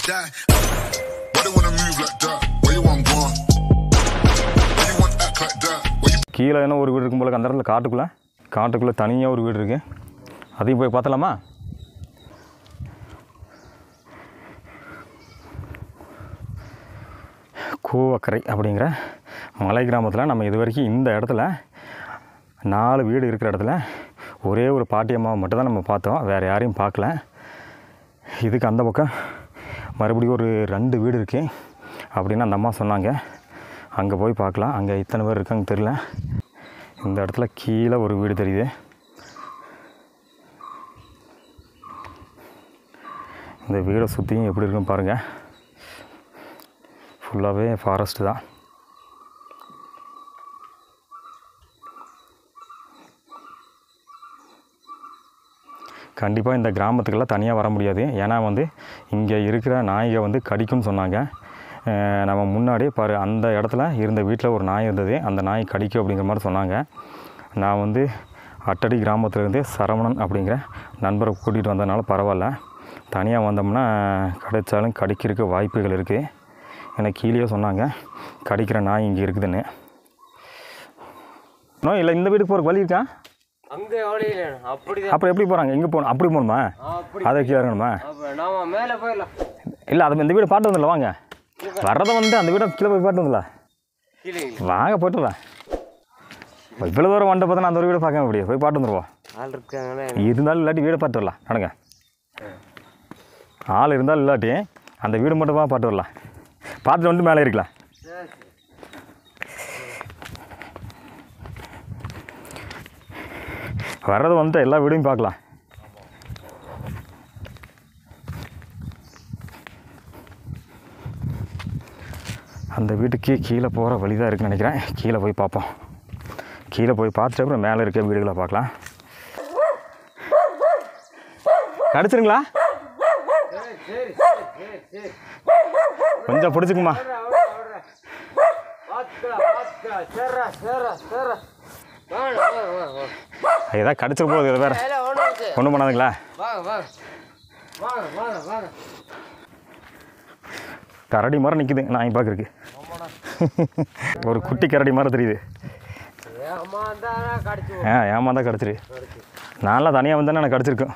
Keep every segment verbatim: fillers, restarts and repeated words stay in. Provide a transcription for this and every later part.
die. Why they wanna move like that? Where you want gone? Why you want act like that? கீழே என்ன ஒரு வீடு இருக்கும் போல அந்த இடத்துல காட்டுக்குள்ளே காட்டுக்குள்ளே தனியாக ஒரு வீடு இருக்குது. அதையும் போய் பார்த்தலாமா? கூவக்கரை அப்படிங்கிற மலை கிராமத்தில் நம்ம இது வரைக்கும் இந்த இடத்துல நாலு வீடு இருக்கிற இடத்துல ஒரே ஒரு பாட்டியம்மாவை மட்டும் தான் நம்ம பார்த்தோம். வேறு யாரையும் பார்க்கல. இதுக்கு அந்த பக்கம் மறுபடியும் ஒரு ரெண்டு வீடு இருக்குது அப்படின்னு அந்த அம்மா சொன்னாங்க. அங்கே போய் பார்க்கலாம். அங்கே இத்தனை பேர் இருக்காங்க தெரியல. இந்த இடத்துல கீழே ஒரு வீடு தெரியுது. இந்த வீடை சுற்றியும் எப்படி இருக்குன்னு பாருங்கள். ஃபுல்லாகவே ஃபாரஸ்ட்டு தான். கண்டிப்பாக இந்த கிராமத்துக்கெல்லாம் தனியாக வர முடியாது. ஏன்னா வந்து இங்கே இருக்கிற நாய்கை வந்து கடிக்கும்னு சொன்னாங்க. நம்ம முன்னாடியே பாரு அந்த இடத்துல இருந்த வீட்டில் ஒரு நாய் இருந்தது. அந்த நாய் கடிக்கும் அப்படிங்கிற மாதிரி சொன்னாங்க. நான் வந்து அட்டடி கிராமத்துலேருந்து சரவணன் அப்படிங்கிற நண்பரை கூட்டிகிட்டு வந்ததுனால பரவாயில்ல. தனியாக வந்தோம்னா கிடைச்சாலும் கடிக்கிறதுக்கு வாய்ப்புகள் இருக்குது. எனக்கு கீழே சொன்னாங்க கடிக்கிற நாய் இங்கே இருக்குதுன்னு. நோ இல்லை இந்த வீட்டுக்கு போகிற வழி இருக்கா? அங்கே அப்படி அப்புறம் எப்படி போகிறாங்க? எங்கே போகணும்? அப்படி போகணுமா? அதை கீழே இருக்கணுமா? மேலே போயிடலாம். இல்லை அது இந்த வீடு பாட்டு வந்துடல. வாங்க வர்றதை வந்து அந்த வீடை கீழே போய் பாட்டு வந்துடல. வாங்க போய்ட்டுலாம். இவ்வளோ தூரம் வண்ட பார்த்தா அந்த ஒரு வீடை பார்க்க முடியாது. போய் பாட்டு வந்துடுவோம். ஆள் இருக்காங்களே இருந்தாலும் இல்லாட்டி வீடை பார்த்து வரலாம். நடங்க. ஆள் இருந்தாலும் இல்லாட்டி அந்த வீடு மட்டும் தான் பாட்டு வரலாம். பார்த்துட்டு வந்து மேலே இருக்கலாம். வர்றது வந்துட்டு எல்லா வீடையும் பார்க்கலாம். அந்த வீட்டுக்கு கீழே போகிற வழி தான் இருக்குன்னு நினைக்கிறேன். கீழே போய் பார்ப்போம். கீழே போய் பார்த்துட்டு அப்புறம் மேலே இருக்க வீடுகளை பார்க்கலாம். கிடச்சிருங்களா? கொஞ்சம் பிடிச்சிக்குமா? ஏதாவது கிடச்சிரு போகுது. இதை வேறு ஒன்றும் பண்ணாதுங்களா? கரடி மாதிரி நிற்குது நான் பார்க்குறதுக்கு. ஒரு குட்டி கரடி மாதிரி தெரியுது. ஆ ஏமாந்தா கிடச்சிரு. நான்லாம் தனியாக வந்தேன்னா எனக்கு கிடச்சிருக்கும்.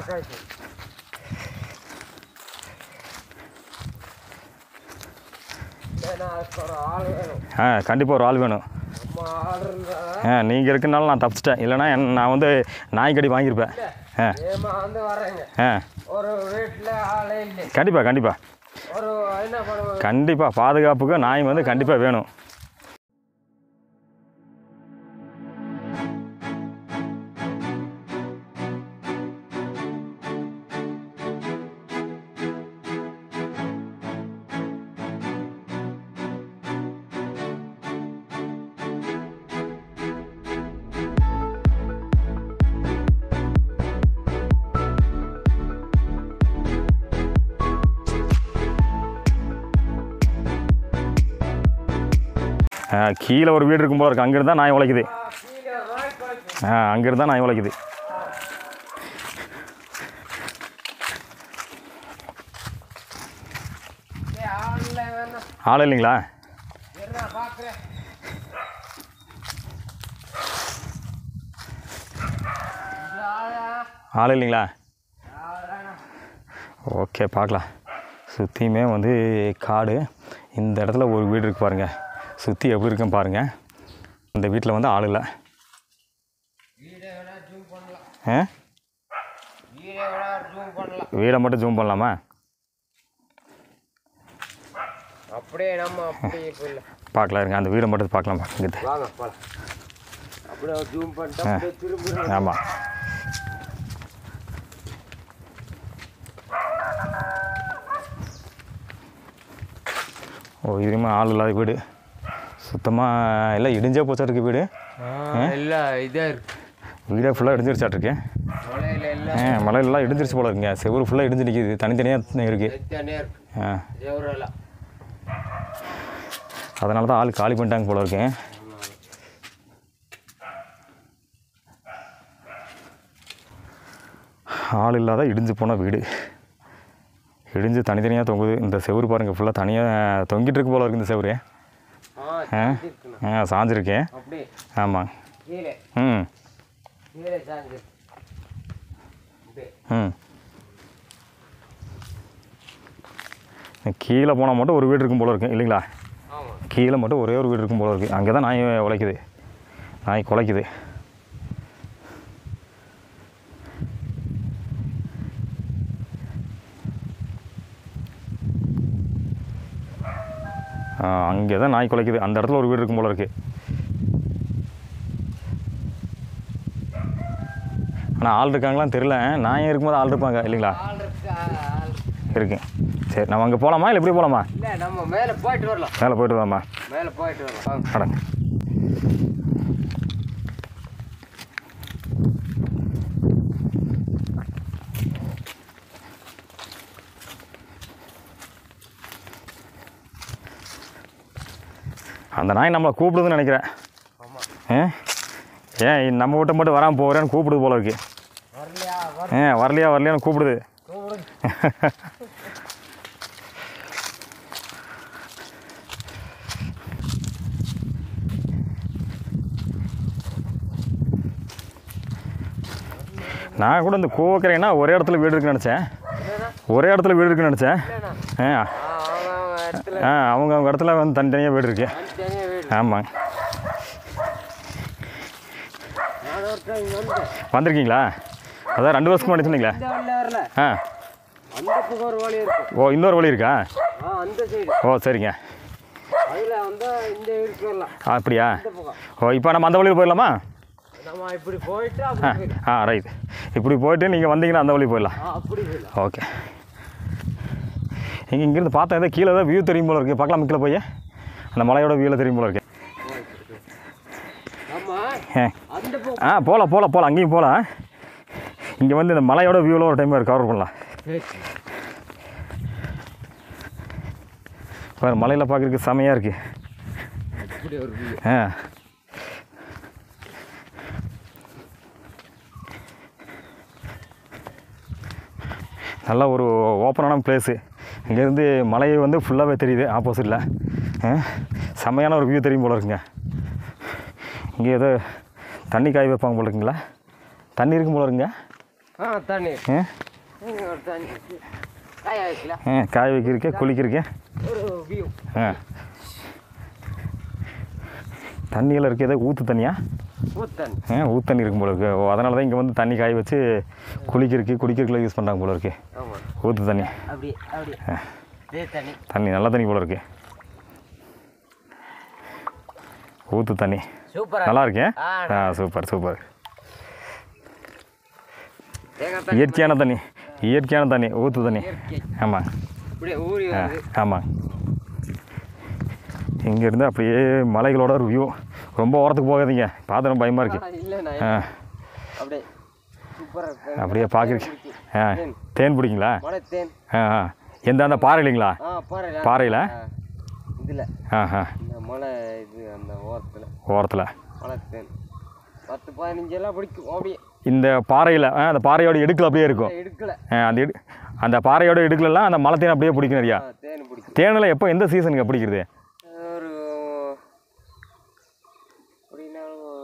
ஆ கண்டிப்பாக ஒரு ஆள் வேணும். ஆ நீங்கள் இருக்குனாலும் நான் தப்பிச்சிட்டேன். இல்லைனா என் நான் வந்து நாய்க்கடி வாங்கியிருப்பேன். ஆ ஆ கண்டிப்பாக கண்டிப்பாக கண்டிப்பாக பாதுகாப்புக்கு நாய் வந்து கண்டிப்பாக வேணும். கீழே ஒரு வீடு இருக்கும் போல இருக்குது. அங்கிருந்து தான் நாய் உழைக்குது. ஆ அங்கிருந்து தான் நாய் உழைக்குது. ஆள் இல்லைங்களா? ஆள் இல்லைங்களா? ஓகே பார்க்கலாம். சுற்றியுமே வந்து காடு. இந்த இடத்துல ஒரு வீடு இருக்குது பாருங்கள். சுற்றி எப்படி இருக்குன்னு பாருங்கள். இந்த வீட்டில் வந்து ஆள் இல்லை. ஆ வீடை மட்டும் ஜூம் பண்ணலாமா? அப்படியே நம்ம அப்படியே போயிடலாம். பார்க்கலாம் இருங்க. அந்த வீடை மட்டும் பார்க்கலாம். பார்க்கிட்டு அப்படியே ஜூம் பண்ணிட்டா திரும்ப. ஆமாம் ஓ இதுவுமே ஆள் இல்லாத வீடு. சுத்தமாக எல்லாம் இடிஞ்சே போச்சா இருக்குது வீடு. இல்லை இதாக இருக்குது. வீடே ஃபுல்லாக இடிஞ்சிருச்சாட்டிருக்கேன். ஆ மலையிலலாம் இடிஞ்சிருச்சு போல இருக்குங்க. செவ்வறு ஃபுல்லாக இடிஞ்சு நிற்கிது. தனித்தனியாக இருக்குது. ஆ அதனால தான் ஆள் காலி பண்ணிட்டாங்க போல இருக்கேன். ஆள் இல்லாத இடிஞ்சு போன வீடு. இடிஞ்சு தனித்தனியாக தொங்குது. இந்த செவுரு பாருங்கள் ஃபுல்லாக தனியாக தொங்கிட்டு இருக்கு போல இருக்குது இந்த செவுரு. ஆ ஆ இருக்குண்ணா. ஆ சாஞ்சிருக்கேன். அப்படியே ஆமாங்க. கீழே ம் கீழே சாஞ்சு அப்படியே ம் கீழே போனால் மட்டும் ஒரு வீடு இருக்கும் போல இருக்கு இல்லைங்களா? ஆமாம். கீழே மட்டும் ஒரே ஒரு வீடு இருக்கும் போல இருக்குது. அங்கே தான் நாய் உழைக்குது, நாய் குலைக்குது. அங்கே தான் நாய் குலைக்குது. அந்த இடத்துல ஒரு வீடு இருக்கும் போல இருக்குது. ஆனால் ஆள் இருக்காங்களான்னு தெரியல. நாயம் இருக்கும்போது ஆள் இருப்பாங்க இல்லைங்களா? ஆள் இருக்கா? ஆள் இருக்கு. சரி, நம்ம அங்கே போகலாமா இல்லை எப்படி போகலாமா? இல்லை, நம்ம மேலே போயிட்டு வரலாம். மேலே போய்ட்டு வரலாமா? மேலே போயிட்டு வரலாம். நடங்க. அந்த நாய் நம்மளை கூப்பிடுதுன்னு நினைக்கிறேன். ஆமாம். ஏன் ஏன் நம்ம வீட்டை மட்டும் வராமல் போகிறேன்னு கூப்பிடுது போல இருக்கு. வரலையா? வர ஏன் வரலையா வரலையான்னு கூப்பிடுது. நான் கூட இந்த கோவக்கரைன்னா ஒரே இடத்துல வீடு இருக்குன்னு நினச்சேன். ஒரே இடத்துல வீடு இருக்குன்னு நினச்சேன். ஆ அவங்க இடத்துல ஆ அவங்க அவங்க இடத்துல வந்து தனித்தனியாக வீடு இருக்குது. தனியாக வீடு. ஆமாங்க. நான் ஒரு டைம் வந்தேன். வந்திருக்கீங்களா? அதான் ரெண்டு வருஷத்துக்கு முன்னாடி சொன்னீங்களா? இந்த வழியில் வரல. ஆ அந்த பக்கம் ஒரு வழி இருக்கு. ஓ, இன்னொரு வழி இருக்கா? ஆ அந்த சைடு. ஓ சரிங்க. அதில் வந்து இந்த வீட்டுக்கு வரலாம். அப்படியா? இந்த பக்கம் ஓ, இப்போ நம்ம அந்த வழியில் போயிடலாமா? நம்ம இப்படி போயிட்டு ஆ அப்படி போயிடலாம். ஆ ரைட். இப்படி போயிட்டு நீங்கள் வந்தீங்கன்னா அந்த வழி போயிடலாம். ஆ அப்படி போயிடலாம். ஓகே. இங்கே இங்கேருந்து பார்த்தா ஏதோ கீழே ஏதோ வியூ தெரியும் போல இருக்குது. பார்க்கலாம் கீழே போய் அந்த மலையோட வியூவில் தெரியும் போல இருக்கு. ஆமா ஆ அந்த பக்கம். ஆ போகலாம் போகலாம் போகலாம் அங்கேயும் போகலாம். இங்கே வந்து இந்த மலையோட வியூவில் ஒரு டைம் கவர் பண்ணலாம். பாரு, மலையில் பார்க்குறதுக்கு செமையாக இருக்குது. அப்படி ஒரு view. ஆ நல்லா ஒரு ஓப்பனான பிளேஸு. இங்கேருந்து மலை வந்து ஃபுல்லாகவே தெரியுது ஆப்போசிட்டில். செம்மையான ஒரு வியூ தெரியும் போல இருக்குங்க. இங்கே ஏதோ தண்ணி காய வைப்பாங்க போல இருக்குங்களா? தண்ணி இருக்கும் போல இருக்குங்க. ஆ தண்ணி ஆ இங்க ஒரு தண்ணி இருக்கு. காய வைக்கலாம். ஆ காய வைக்கிறதுக்கு குளிக்கிறதுக்கு. ஒரு வியூ. ஆ தண்ணியில் இருக்க ஏதோ ஊற்று தண்ணியா? ஊத்தண்ணி. ஆ ஊற்று தண்ணி இருக்கும் போல இருக்கு. ஓ, அதனால தான் இங்கே வந்து தண்ணி காய வச்சு குளிக்கிறதுக்கு குடிக்கிறதுக்குலாம் யூஸ் பண்ணுறாங்க போல இருக்கு. ஆமாம். ஊற்று தண்ணி. அப்படி அப்படி இதே தண்ணி. தண்ணி நல்ல தண்ணி போல இருக்கு. ஊற்று தண்ணி சூப்பரா நல்லா இருக்கேன். ஆ, ஆ சூப்பர் சூப்பர். தேங்காய் தண்ணி. இயற்கையான தண்ணி, இயற்கையான தண்ணி, ஊற்று தண்ணி. இயற்கை. ஆமாம். அப்படியே ஊறி ஆ வருது. ஆமாம். இங்கேருந்து அப்படியே மலைகளோட ஒரு வியூ. ரொம்ப ஓரத்துக்கு போகாதீங்க, பார்த்து ரொம்ப பயமாக இருக்குது. ஆ, இல்லை நான் ஆ அப்படியே சூப்பராக இருக்கு. அப்படியே பார்க்குறீங்க. ஆ தேன் பிடிங்களா? மலை தேன். ஆ ஆ எந்த அந்த பாறை இல்லைங்களா? ஆ பாறை. பாறையில்? இதில் ஆ ஆ இந்த மலை இது அந்த ஓரத்தில் ஓரத்தில் மலை தேன் பத்து பதினஞ்சு எல்லாம் பிடிக்கும். அப்படியே இந்த பாறையில் ஆ அந்த பாறையோட இடுக்கில் அப்படியே இருக்கும். எடுக்கல. ஆ அந்த இடு அந்த பாறையோட இடுக்கலெல்லாம் அந்த மலை தேன் அப்படியே பிடிக்கும் நிறையா. ஆ, தேன் பிடிக்கும். தேனில் எப்போ எந்த சீசனுக்கு பிடிக்கிறது? ஒரு அப்படின்னா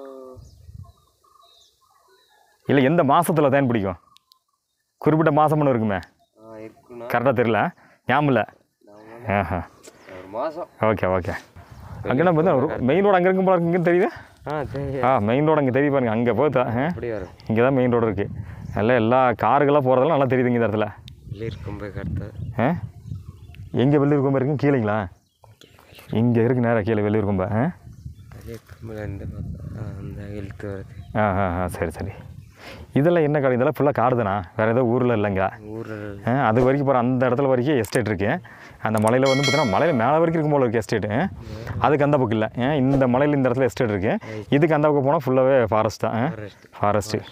இல்லை எந்த மாதத்தில் தேன் பிடிக்கும்? குறிப்பிட்ட மாதம் ஒன்று இருக்குமே, ஆ இருக்குண்ணா. கரெக்டாக தெரியல, ஞாபகம் இல்லை. நான் ஆஹா ஒரு மாதம். Okay okay. அங்கேனா பார்த்தா மெயின் ரோடு அங்கே இருக்கும் போல இருக்கு. இங்கே தெரியுது? ஆ தெரியும். ஆ மெயின் ரோடு அங்கே தெரியுது பாருங்க. அங்கே போய் ஆ அப்படியே வரும். இங்கே தான் மெயின் ரோடு இருக்குது. நல்லா எல்லா காருகளாக போகிறதெல்லாம் நல்லா தெரியுதுங்க இந்த இடத்துல. இல்லை இருக்கும் போய் கரெக்டாக. ஆ எங்கே வெள்ளூர் கொம்பு இருக்குங்க? கீழேங்களா? இங்கே இருக்குது நேராக கீழே வெள்ளூர் கொம்பு. ஆ அதே கம்பில் இந்த பக்கம் அந்த இழுத்து வருது. ஆ ஆ ஆ சரி சரி. இதெல்லாம் என்ன கடை? இதெல்லாம் ஃபுல்லாக காடு தானா? வேறு ஏதோ ஊரில் இல்லைங்க? ஊரில் ஆ அது வரைக்கும் போகிற அந்த இடத்துல வரைக்கும் எஸ்டேட் இருக்குது. அந்த மலையில் வந்து பார்த்தீங்கன்னா மலையில் மேலே வரைக்கும் இருக்கும் போல இருக்குது எஸ்டேட்டு. அதுக்கு அந்த பக்கம் இல்லை. ஏன் இந்த மலையில் இந்த இடத்துல எஸ்டேட் இருக்குது. இதுக்கு அந்த பக்கம் போனால் ஃபுல்லாகவே ஃபாரஸ்ட் தான். ஃபாரஸ்ட்டு.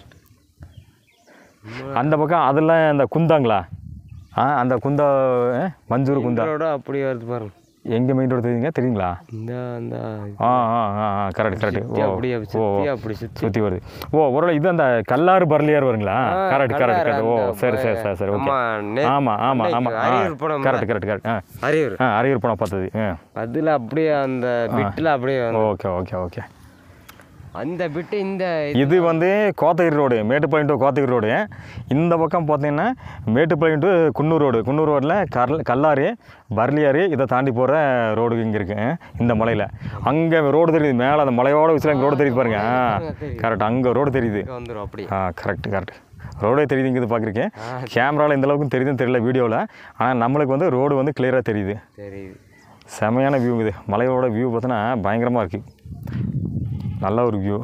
அந்த பக்கம் அதெல்லாம் இந்த குந்தாங்களா? ஆ அந்த குந்தா மஞ்சூர் குந்தா ரோட அப்படி வருது பாருங்க. எங்கே மெயின் ரோடு தெரியுங்க தெரியுங்களா? இந்த அந்த ஆ ஆ ஆ ஆ கரெக்ட் கரெக்ட். ஓ அப்படியே சுற்றி அப்படி சுற்றி சுற்றி வருது. ஓ ஒரு இது அந்த கல்லாறு பர்லியார் வருங்களா? Correct correct correct. ஓ சரி சரி சரி சரி ஓகே. ஆமாம் ஆமாம் ஆமாம் அரியூர் படம் கரெக்ட் கரெக்ட் கரெக்ட். ஆ அரியூர் ஆ அரியூர் படம் பார்த்தது. ஆ அதில் அப்படியே அந்த பிட்டில் அப்படியே ஓகே ஓகே ஓகே. அந்த பிட்டு இந்த இது வந்து Kotagiri road, Mettupalayam to Kotagiri road. இந்த பக்கம் பார்த்தீங்கன்னா மேட்டுப்பாளையம் டு குன்னூர் ரோடு. குன்னூர் ரோட்டில் கல் கல்லாறு பர்லியாறு இதை தாண்டி போகிற ரோடு இங்கே இருக்குது இந்த மலையில். அங்கே ரோடு தெரியுது மேலே அந்த மலையோட விஷயம் அங்கே ரோடு தெரியுது பாருங்க. ஆ கரெக்ட் அங்கே ரோடு தெரியுது. வந்துடும் அப்படி. ஆ கரெக்ட் கரெக்ட். ரோடே தெரியுதுங்கிறது பார்க்குறேன். கேமராவில் இந்த அளவுக்கு தெரியுதுன்னு தெரியல வீடியோவில். ஆனால் நம்மளுக்கு வந்து ரோடு வந்து கிளியராக தெரியுது. தெரியுது. செமையான வியூ இது. மலையோட வியூ பார்த்தோன்னா பயங்கரமாக இருக்குது. நல்ல ஒரு வியூ.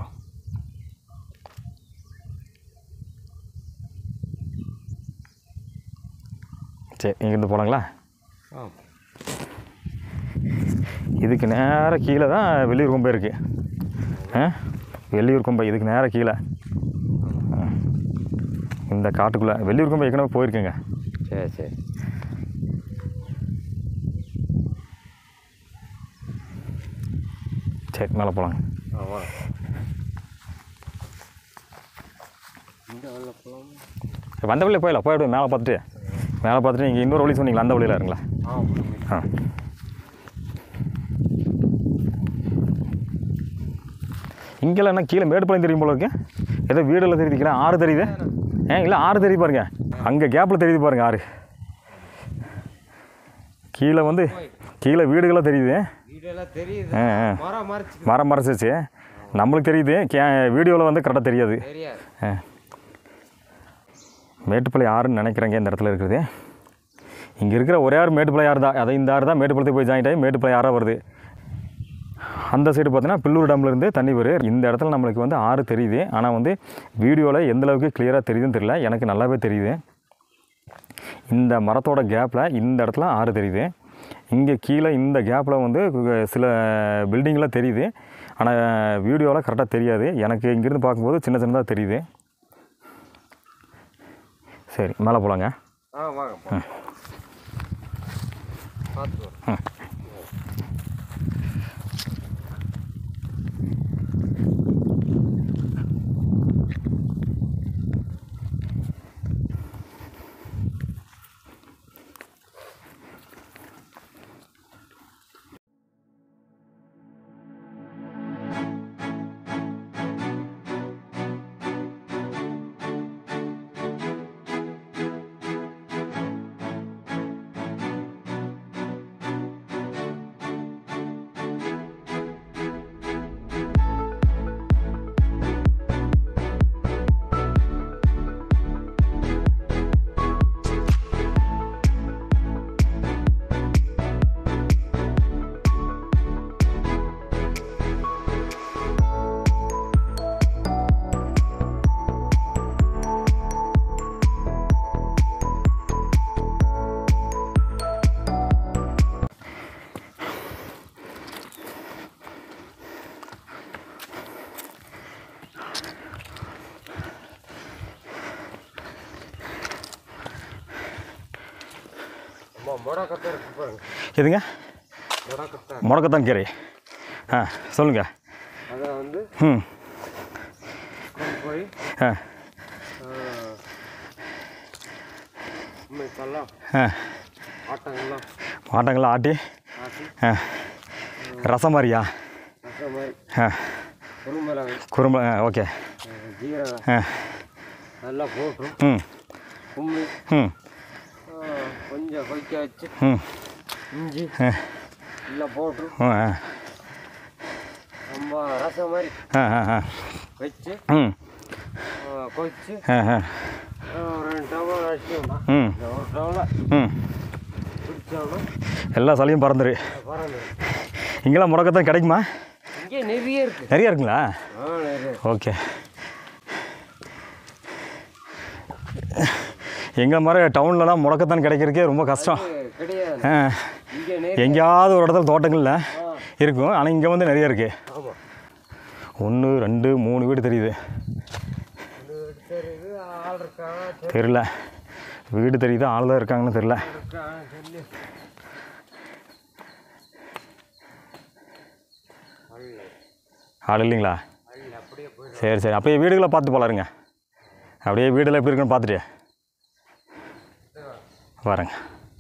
சரி இங்கேருந்து போகலாங்களா? இதுக்கு நேராக கீழே தான் வெள்ளியூர் கொம்பை இருக்குது. ஆ வெள்ளியூர் கொம்பை இதுக்கு நேராக கீழே இந்த காட்டுக்குள்ளே. வெள்ளியூர் கொம்பை ஏற்கனவே போயிருக்கேங்க. சரி சரி. சரி மேலே போகலாங்க. வந்த வழியில் போயிடலாம். போய்விடுவோம் மேலே பார்த்துட்டு. மேலே பார்த்துட்டு நீங்கள் இன்னொரு வழி சொன்னீங்களா? அந்த வழியில் இருங்களா? ஆ இங்கெல்லாம் என்ன கீழே மேட்டுப்பாளையம் தெரியும் போல இருக்கு. ஏதோ வீடெல்லாம் தெரியுதுக்கிறேன். ஆறு தெரியுது. ஏன் இல்லை ஆறு தெரியுது பாருங்க. அங்கே கேப்பில் தெரியுது பாருங்க ஆறு. கீழே வந்து கீழே வீடுகளாக தெரியுது. ஆ ஆ மரம் மறைச்சிச்சு. நம்மளுக்கு தெரியுது. கே வீடியோவில் வந்து கரெக்டாக தெரியாது. ஆ மேட்டுப்பாளையம் ஆறுன்னு நினைக்கிறேங்க இந்த இடத்துல இருக்குது. இங்கே இருக்கிற ஒரே ஆறு மேட்டுப்பாளையம் ஆறு தான். அதை இந்த ஆறு தான் மேட்டுப்பாளையத்துக்கு போய் ஜாயிண்ட் ஆகி மேட்டுப்பாளையம் ஆறாக வருது. அந்த சைடு பார்த்தீங்கன்னா பில்லூர் டேம்லேருந்து தண்ணி வரும். இந்த இடத்துல நம்மளுக்கு வந்து ஆறு தெரியுது. ஆனால் வந்து வீடியோவில் எந்தளவுக்கு கிளியராக தெரியுதுன்னு தெரியல. எனக்கு நல்லாவே தெரியுது. இந்த மரத்தோட கேப்பில் இந்த இடத்துல ஆறு தெரியுது. இங்கே கீழே இந்த கேப்பில் வந்து சில பில்டிங்லாம் தெரியுது. ஆனால் வீடியோவில் கரெக்டாக தெரியாது. எனக்கு இங்கேருந்து பார்க்கும்போது சின்ன சின்னதாக தெரியுது. சரி மேலே போகலாங்க. ம் ம் எதுங்க? முடக்கத்தான் கீரை. ஆ சொல்லுங்கள். அதை வந்து ம் போய் ஆ ஆ ஆட்டங்கள்லாம் ஆட்டங்கள்லாம் ஆட்டி ஆ ரசம் மாதிரியா? ஆ குறும்பலாங்க குறும்பு. ஆ ஓகே. ஜீரகம் ஆ நல்லா போட்டு ம் கும்மி ம் கொஞ்சம் கொதிக்க வச்சு ம் இஞ்சி ஆ எல்லாம் போட்டு ஆ நம்ம ரசம் மாதிரி ஆ ஆ ஆ வச்சு ம் கொதிச்சு ஆ ஆ ஒரு ரெண்டு டவல் அடிச்சோம்னா ம் ஒரு டவலை ம் பிடிச்சோம்னா எல்லா சளியும் பறந்துரு. பறந்து இங்கெல்லாம் முடக்கத்தான் கிடைக்குமா? இங்கே நிறைய இருக்குது. நிறையா இருக்குங்களா? ஆ நிறைய. ஓகே. எங்கள் மாதிரி டவுன்லலாம் முடக்கத்தான் கிடைக்கிறதுக்கே ரொம்ப கஷ்டம். கிடையாது. ஆ இங்கே எங்கேயாவது ஒரு இடத்துல தோட்டங்களில் இருக்கும். ஆனால் இங்கே வந்து நிறைய இருக்குது. ஆமாம். ஒன்று ரெண்டு மூணு வீடு தெரியுது. தெரியுது ஆள் இருக்காங்க தெரில. வீடு தெரியுது ஆள் தான் இருக்காங்கன்னு தெரில. ஆள் இல்லைங்களா? அல்ல அப்படியே போயிடும். சரி சரி அப்படியே வீடுகளை பார்த்து போலாருங்க. அப்படியே வீடெல்லாம் எப்படி இருக்குன்னு பார்த்துட்டு வரேங்க.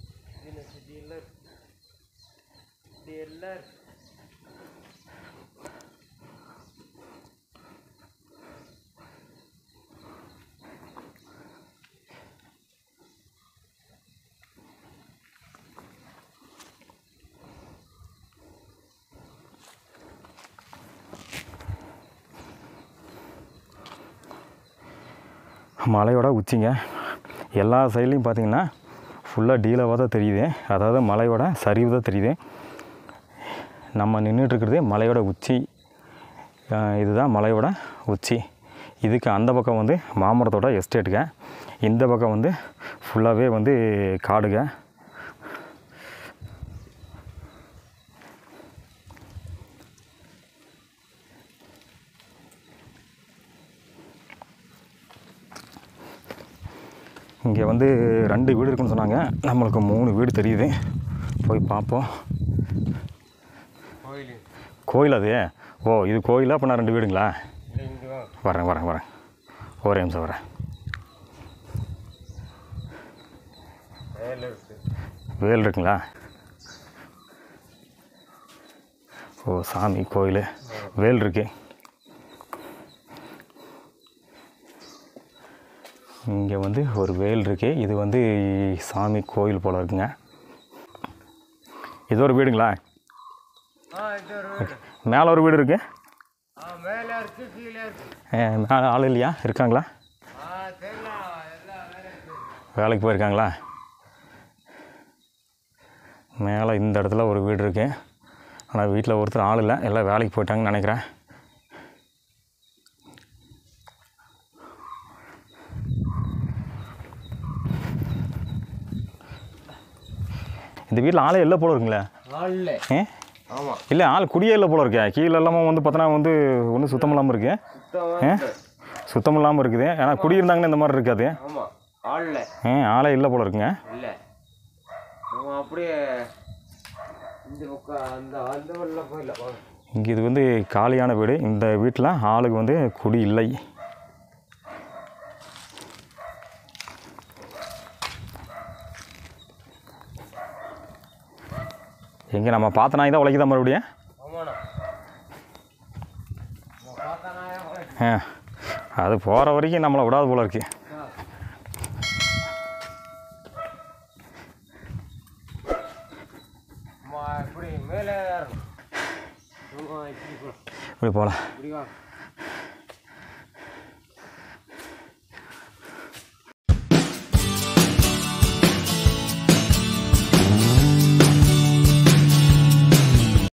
மலையோட உச்சிங்க. எல்லா சைட்லேயும் பார்த்தீங்கன்னா ஃபுல்லாக டீலாவாக தான் தெரியுது. அதாவது மலையோட சரிவு தான் தெரியுது. நம்ம நின்றுட்டுருக்கிறது மலையோட உச்சி. இதுதான் மலையோட உச்சி. இதுக்கு அந்த பக்கம் வந்து மாமரத்தோட எஸ்டேட்டுங்க. இந்த பக்கம் வந்து ஃபுல்லாகவே வந்து காடுங்க. இங்கே வந்து ரெண்டு வீடு இருக்குன்னு சொன்னாங்க. நம்மளுக்கு மூணு வீடு தெரியுது. போய் பார்ப்போம். கோயில் அது? ஓ இது கோயிலா? அப்போ நான் ரெண்டு வீடுங்களா? வரேன் வரேன் வரேன் ஒரே நிமிஷம் வரேன். வேல் இருக்குங்களா? ஓ சாமி கோயில் வேல் இருக்கு. இங்கே வந்து ஒரு வேல் இருக்கு. இது வந்து சாமி கோயில் போல் இருக்குங்க. இது ஒரு வீடுங்களா? மேலே ஒரு வீடு இருக்கு. மேலே ஆள் இல்லையா? இருக்காங்களா? வேலைக்கு போயிருக்காங்களா? மேலே இந்த இடத்துல ஒரு வீடு இருக்கு. ஆனால் வீட்டில் ஒருத்தர் ஆள் இல்லை, எல்லாம் வேலைக்கு போயிட்டாங்கன்னு நினைக்கிறேன். இந்த வீட்டில் ஆளே இல்லை போல இருக்குங்களே. ஏ ஆமாம் இல்லை ஆள் குடியே இல்லை போல இருக்கே. கீழே எல்லாமே வந்து பார்த்தோன்னா வந்து ஒன்றும் சுத்தம் இல்லாமல் இருக்கு. ஏ சுத்தம் இல்லாமல் இருக்குது. ஏன்னா குடி இருந்தாங்கன்னா இந்த மாதிரி இருக்காது. ஏ ஆளே இல்லை போல இருக்குங்க. இல்லை அப்படியே இங்கே இது வந்து காலியான வீடு. இந்த வீட்டில் ஆளுக்கு வந்து குடி இல்லை. எங்கே நம்ம பார்த்த நாய் தான் உழைக்குதா மறுபடியும்? ஆ அது போகிற வரைக்கும் நம்மளை விடாது போல இருக்கு. இப்படி போகலாம்.